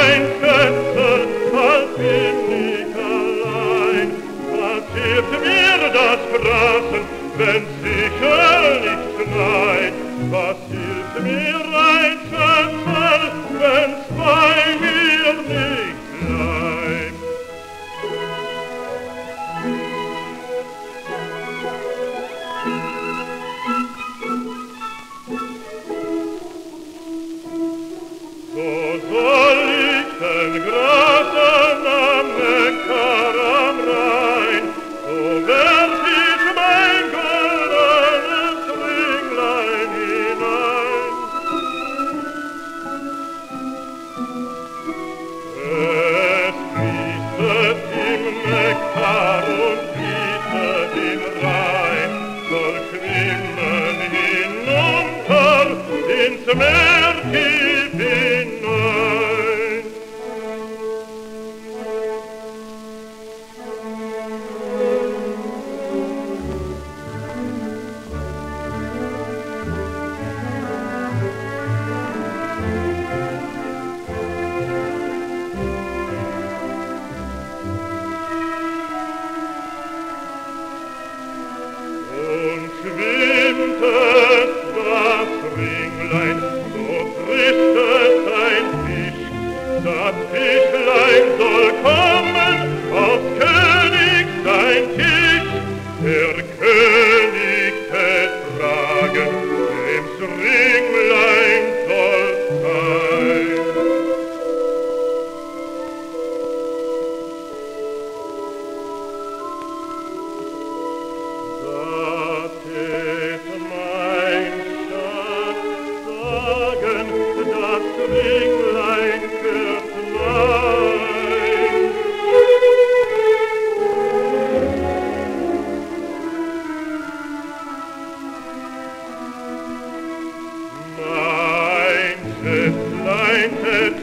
mein Schätzel, bald bin ich allein. Was hilft mir das Grasen, wenn sicher nicht schneit? Was hilft mir ein Schätzel, wenn's bei mir nicht bleibt? So soll ich denn grasen am Neckar am Rhein, so werf ich mein goldenes Ringlein hinein. Es fließet im Neckar und fließet im Rhein, soll schwimmen hinunter ins Meer tief hinein. Und schwimmt es das Ringlein, so frisst es ein Fisch. Das Fischlein soll kommen auf König sein Tisch. Der König betragen, dem's Ringlein soll sein. Da tät mein Schatz sagen, das Ringlein wird mein. Mein Schätzlein tät